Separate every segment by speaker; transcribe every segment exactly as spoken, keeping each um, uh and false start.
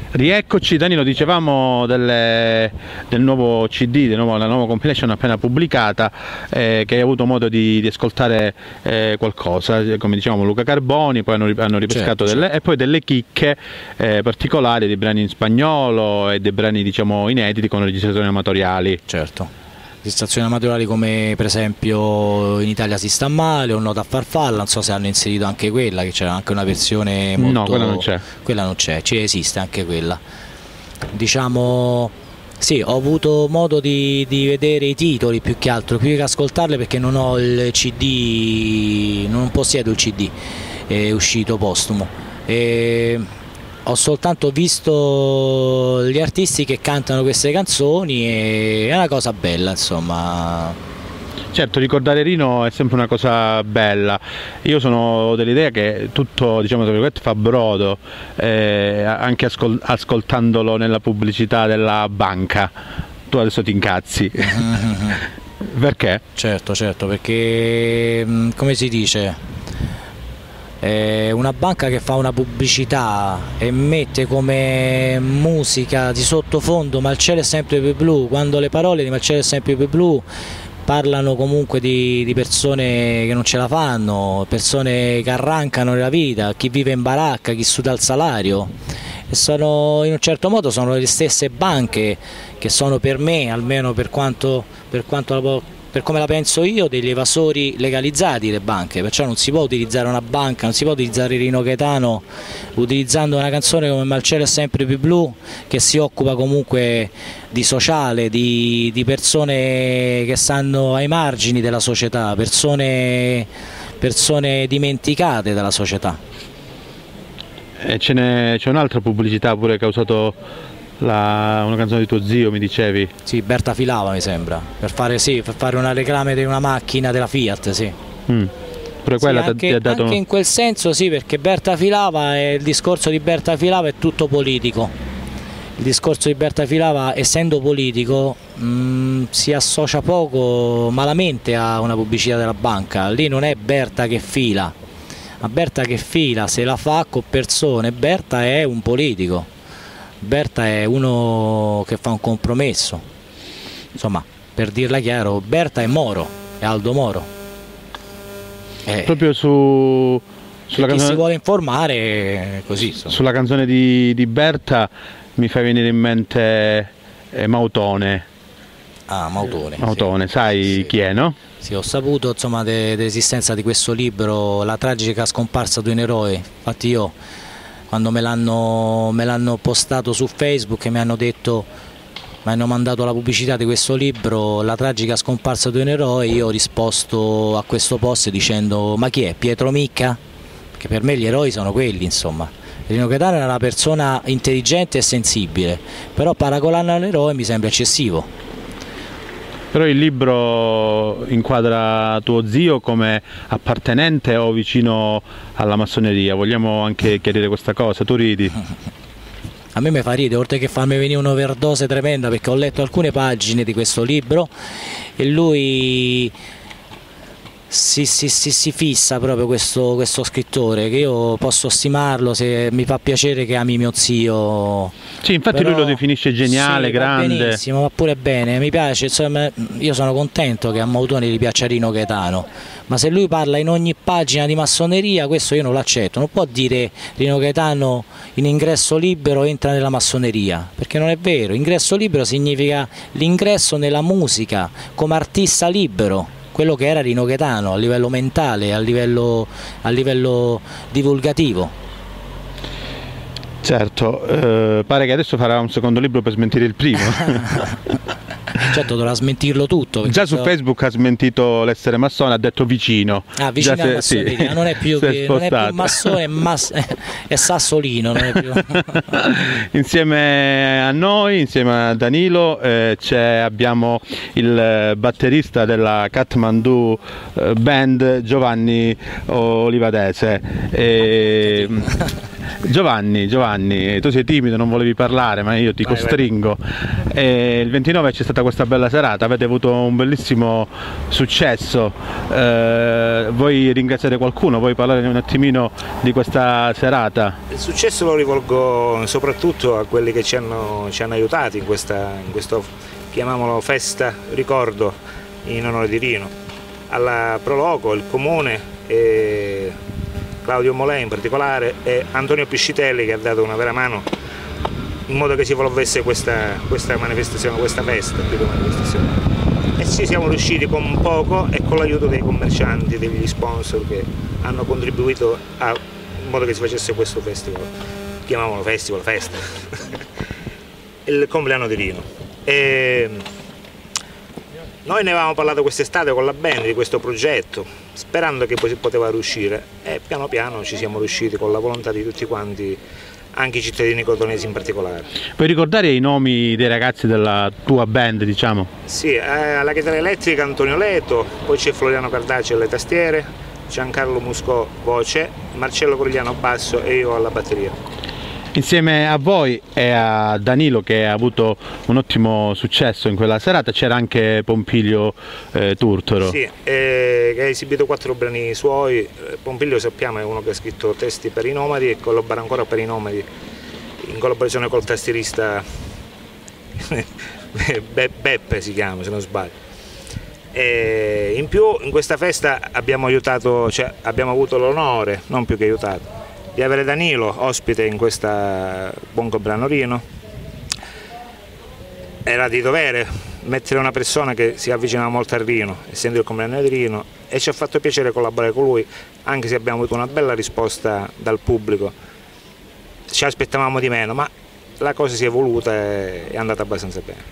Speaker 1: Rieccoci Danilo, dicevamo delle, del nuovo C D, del nuovo, la nuova compilation appena pubblicata, eh, che hai avuto modo di, di ascoltare eh, qualcosa, come dicevamo Luca Carboni, poi hanno, hanno ripescato certo, delle, certo. e poi delle chicche eh, particolari, dei brani in spagnolo e dei brani diciamo inediti con registrazioni amatoriali.
Speaker 2: Certo. Registrazioni amatoriali come per esempio In Italia si sta male o Nota a farfalla, non so se hanno inserito anche quella, che c'era anche una versione molto...
Speaker 1: No, quella non c'è.
Speaker 2: Quella non c'è, ci esiste anche quella. Diciamo, sì, ho avuto modo di, di vedere i titoli più che altro, più che ascoltarle perché non ho il C D, non possiedo il C D, è uscito postumo. E... ho soltanto visto gli artisti che cantano queste canzoni e è una cosa bella, insomma.
Speaker 1: Certo, ricordare Rino è sempre una cosa bella. Io sono dell'idea che tutto, diciamo, tra virgolette, fa brodo, eh, anche ascol ascoltandolo nella pubblicità della banca. Tu adesso ti incazzi. Mm-hmm. Perché?
Speaker 2: Certo, certo, perché come si dice? Eh, una banca che fa una pubblicità e mette come musica di sottofondo "Ma il cielo è sempre più blu", quando le parole di "Ma il cielo è sempre più blu" parlano comunque di, di persone che non ce la fanno, persone che arrancano nella vita, chi vive in baracca, chi suda il salario, e sono, in un certo modo sono le stesse banche che sono per me, almeno per quanto, per quanto la per come la penso io, degli evasori legalizzati le banche, perciò non si può utilizzare una banca, non si può utilizzare Rino Gaetano utilizzando una canzone come "Ma il cielo è sempre più blu", che si occupa comunque di sociale, di, di persone che stanno ai margini della società, persone, persone dimenticate dalla società.
Speaker 1: E c'è un'altra pubblicità pure che ha usato La, una canzone di tuo zio, mi dicevi?
Speaker 2: Sì, Berta Filava mi sembra, per fare, sì, per fare una reclame di una macchina della Fiat, sì.
Speaker 1: Mm. Pure quella
Speaker 2: sì, anche,
Speaker 1: ti ha dato...
Speaker 2: anche in quel senso sì, perché Berta Filava, è, il discorso di Berta Filava è tutto politico. Il discorso di Berta Filava, essendo politico, mh, si associa poco, malamente, a una pubblicità della banca. Lì non è Berta che fila, ma Berta che fila se la fa con persone. Berta è un politico. Berta è uno che fa un compromesso, insomma, per dirla chiaro, Berta è Moro, è Aldo Moro.
Speaker 1: Eh, proprio su sulla
Speaker 2: chi
Speaker 1: canzone,
Speaker 2: si vuole informare così. Insomma.
Speaker 1: Sulla canzone di, di Berta mi fa venire in mente eh, Mautone.
Speaker 2: Ah, Mautone.
Speaker 1: Mautone,
Speaker 2: sì.
Speaker 1: sai sì. chi è, no?
Speaker 2: Sì, ho saputo insomma dell'esistenza di questo libro, La tragica scomparsa di un eroe. Infatti io, quando me l'hanno postato su Facebook e mi hanno detto, mi hanno mandato la pubblicità di questo libro, La tragica scomparsa di un eroe, io ho risposto a questo post dicendo: ma chi è? Pietro Micca? Perché per me gli eroi sono quelli, insomma. Rino Gaetano era una persona intelligente e sensibile, però paragonarlo all'eroe mi sembra eccessivo.
Speaker 1: Però il libro inquadra tuo zio come appartenente o vicino alla massoneria? Vogliamo anche chiarire questa cosa, tu ridi?
Speaker 2: A me mi fa ridere, oltre che farmi venire un'overdose tremenda, perché ho letto alcune pagine di questo libro e lui si, si, si, si fissa proprio questo, questo scrittore, che io posso stimarlo se mi fa piacere che ami mio zio.
Speaker 1: Sì, infatti però lui lo definisce geniale, sì, grande.
Speaker 2: Va benissimo, va pure bene, mi piace, insomma, io sono contento che a Mautone gli piaccia Rino Gaetano, ma se lui parla in ogni pagina di massoneria, questo io non l'accetto. Non può dire Rino Gaetano in ingresso libero entra nella massoneria, perché non è vero. Ingresso libero significa l'ingresso nella musica come artista libero, quello che era Rino Gaetano a livello mentale, a livello, a livello divulgativo.
Speaker 1: Certo, eh, pare che adesso farà un secondo libro per smentire il primo.
Speaker 2: Certo, dovrà smentirlo tutto.
Speaker 1: Già su
Speaker 2: so...
Speaker 1: Facebook ha smentito l'essere massone, ha detto vicino.
Speaker 2: Ah, vicino
Speaker 1: Già
Speaker 2: alla massoneria, sì. non, è più che, non è più massone, è, mass... è sassolino. Non è più...
Speaker 1: Insieme a noi, insieme a Danilo, eh, abbiamo il batterista della Kathmandu Band, Giovanni Olivadese. E... Giovanni, Giovanni, tu sei timido, non volevi parlare, ma io ti vai, costringo. Vai. E il ventinove c'è stata questa bella serata, avete avuto un bellissimo successo. Eh, vuoi ringraziare qualcuno? Vuoi parlare un attimino di questa serata?
Speaker 3: Il successo lo rivolgo soprattutto a quelli che ci hanno, ci hanno aiutati in, questa, in questo, chiamiamolo, festa ricordo in onore di Rino. Alla Proloco, il comune, e Claudio Molè in particolare e Antonio Piscitelli, che ha dato una vera mano in modo che si evolvesse questa, questa manifestazione, questa festa più che manifestazione. E ci siamo riusciti con poco e con l'aiuto dei commercianti, degli sponsor che hanno contribuito a, in modo che si facesse questo festival, chiamiamolo festival, festa, il compleanno di Rino. E noi ne avevamo parlato quest'estate con la band di questo progetto, sperando che poi si poteva riuscire, e piano piano ci siamo riusciti con la volontà di tutti quanti, anche i cittadini crotonesi in particolare.
Speaker 1: Puoi ricordare i nomi dei ragazzi della tua band, diciamo?
Speaker 3: Sì, eh, alla chitarra elettrica Antonio Leto, poi c'è Floriano Cardacci alle tastiere, Giancarlo Muscò voce, Marcello Corigliano basso e io alla batteria.
Speaker 1: Insieme a voi e a Danilo, che ha avuto un ottimo successo in quella serata, c'era anche Pompilio eh, Turtoro.
Speaker 3: Sì, eh, che ha esibito quattro brani suoi. Pompilio, sappiamo, è uno che ha scritto testi per i Nomadi e collabora ancora per i Nomadi in collaborazione col tastierista Be Beppe si chiama, se non sbaglio. E in più in questa festa abbiamo aiutato, cioè abbiamo avuto l'onore, non più che aiutato, di avere Danilo ospite in questa buon compleanno Rino. Era di dovere mettere una persona che si avvicinava molto a Rino, essendo il compleanno di Rino, e ci ha fatto piacere collaborare con lui, anche se abbiamo avuto una bella risposta dal pubblico. Ci aspettavamo di meno, ma la cosa si è evoluta e è andata abbastanza bene.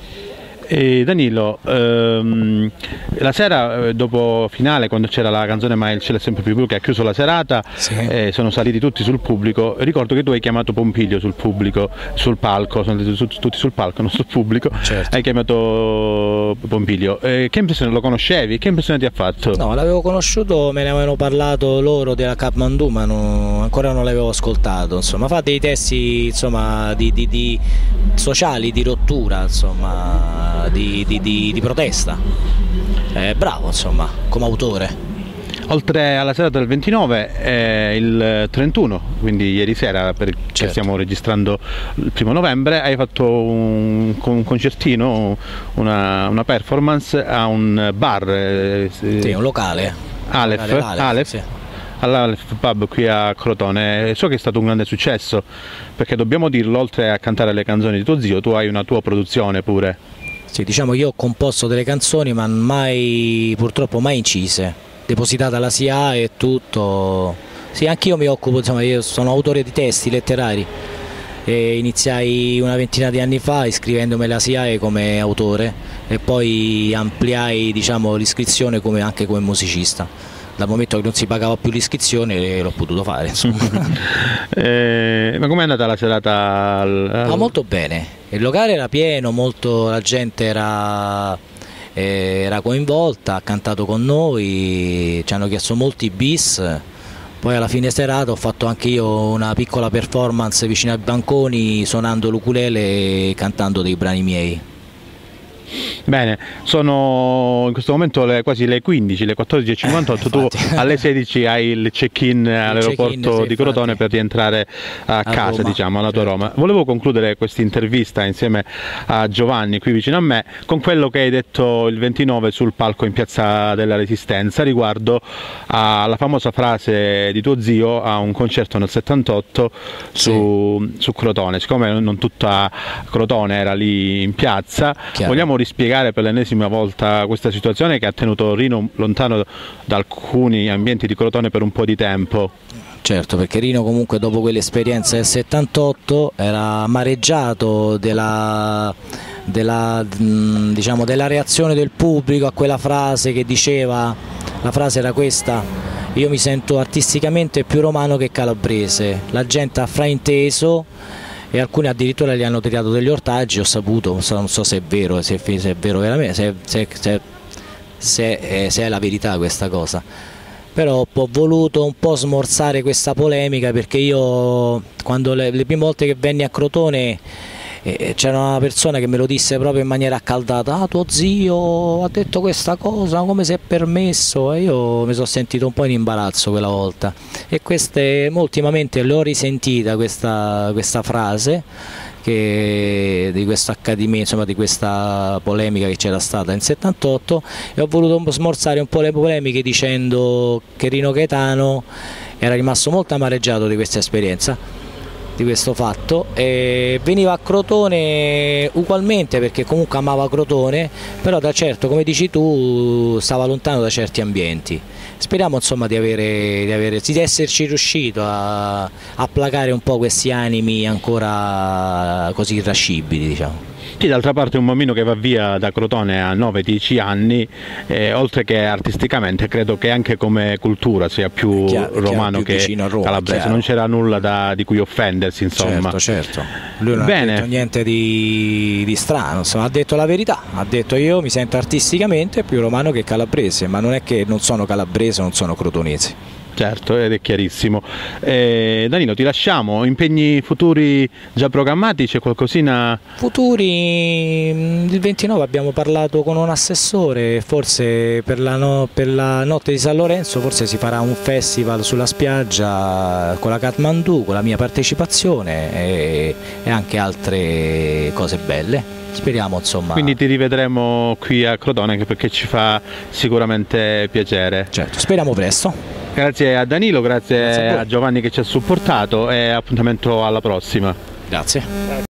Speaker 1: E Danilo, ehm, la sera dopo finale, quando c'era la canzone Ma il cielo è sempre più blu, che ha chiuso la serata, sì. eh, sono saliti tutti sul pubblico. Ricordo che tu hai chiamato Pompilio sul pubblico, sul palco, sono andati tutti sul palco, non sul pubblico. Certo. Hai chiamato Pompilio. Eh, che impressione, lo conoscevi? Che impressione ti ha fatto?
Speaker 2: No, l'avevo conosciuto, me ne avevano parlato loro della Kathmandu, ma non, ancora non l'avevo ascoltato. Insomma, fa dei testi, insomma, di, di, di sociali, di rottura, insomma. Di, di, di, di protesta. Eh, bravo, insomma, come autore.
Speaker 1: Oltre alla serata del ventinove, eh, il trentuno, quindi ieri sera, perché certo. stiamo registrando il primo novembre, hai fatto un, un concertino, una, una performance a un bar. Eh,
Speaker 2: sì, un locale.
Speaker 1: Aleph,
Speaker 2: Aleph,
Speaker 1: Aleph.
Speaker 2: Sì.
Speaker 1: All'Aleph Pub qui a Crotone. So che è stato un grande successo, perché dobbiamo dirlo, oltre a cantare le canzoni di tuo zio, tu hai una tua produzione pure.
Speaker 2: Sì, diciamo, io ho composto delle canzoni, ma mai, purtroppo mai incise, depositate alla S I A e tutto. Sì, anch'io mi occupo, insomma, io sono autore di testi letterari e iniziai una ventina di anni fa iscrivendomi alla S I A E come autore e poi ampliai, diciamo, l'iscrizione come, anche come musicista. Dal momento che non si pagava più l'iscrizione l'ho potuto fare, insomma.
Speaker 1: eh, ma com'è andata la serata? Al, al...
Speaker 2: Ah, molto bene, il locale era pieno, molto, la gente era, eh, era coinvolta, ha cantato con noi, ci hanno chiesto molti bis, poi alla fine serata ho fatto anche io una piccola performance vicino ai banconi suonando l'ukulele e cantando dei brani miei.
Speaker 1: Bene, sono in questo momento le, quasi le quindici, le quattordici e cinquantotto, tu alle sedici hai il check-in all'aeroporto sì, di Crotone per rientrare a, a casa, Roma, diciamo, alla tua certo. Roma. Volevo concludere questa intervista insieme a Giovanni qui vicino a me con quello che hai detto il ventinove sul palco in Piazza della Resistenza riguardo alla famosa frase di tuo zio a un concerto nel settantotto su, sì. su Crotone. Siccome non tutta Crotone era lì in piazza, Chiaro. vogliamo rispiegare per l'ennesima volta questa situazione che ha tenuto Rino lontano da alcuni ambienti di Crotone per un po' di tempo.
Speaker 2: Certo, perché Rino comunque dopo quell'esperienza del settantotto era amareggiato della, della, diciamo, della reazione del pubblico a quella frase che diceva, la frase era questa: io mi sento artisticamente più romano che calabrese. La gente ha frainteso e alcuni addirittura gli hanno tirato degli ortaggi, ho saputo, non so se è vero, se è, se è vero veramente, se, se, se, se, è, se è la verità questa cosa. però ho voluto un po' smorzare questa polemica, perché io quando le, le prime volte che venni a Crotone eh, c'era una persona che me lo disse proprio in maniera accaldata: ah, tuo zio ha detto questa cosa, come si è permesso? E io mi sono sentito un po' in imbarazzo quella volta, e queste, ultimamente l'ho risentita questa, questa frase che, di questo accadimento, insomma di questa polemica che c'era stata in settantotto, e ho voluto smorzare un po' le polemiche dicendo che Rino Gaetano era rimasto molto amareggiato di questa esperienza, di questo fatto, e veniva a Crotone ugualmente perché comunque amava Crotone, però da certo, come dici tu, stava lontano da certi ambienti. Speriamo insomma di, avere, di, avere, di esserci riuscito a, a placare un po' questi animi ancora così irascibili, diciamo.
Speaker 1: Sì, d'altra parte un bambino che va via da Crotone a nove dieci anni, eh, oltre che artisticamente, credo che anche come cultura sia più chiaro, romano chiaro, più che Roma, calabrese, chiaro. Non c'era nulla da, di cui offendersi, insomma.
Speaker 2: Certo, certo. Lui non Bene. ha detto niente di, di strano, insomma, ha detto la verità, ha detto: io mi sento artisticamente più romano che calabrese, ma non è che non sono calabrese, non sono crotonese.
Speaker 1: Certo, ed è chiarissimo. Eh, Danilo, ti lasciamo, impegni futuri già programmati, c'è qualcosina?
Speaker 2: Futuri, il ventinove abbiamo parlato con un assessore, forse per la, no, per la notte di San Lorenzo forse si farà un festival sulla spiaggia con la Kathmandu, con la mia partecipazione e, e anche altre cose belle. Speriamo insomma.
Speaker 1: Quindi ti rivedremo qui a Crotone, anche perché ci fa sicuramente piacere.
Speaker 2: Certo, speriamo presto.
Speaker 1: Grazie a Danilo, grazie, grazie a, a Giovanni che ci ha supportato, e appuntamento alla prossima.
Speaker 2: Grazie.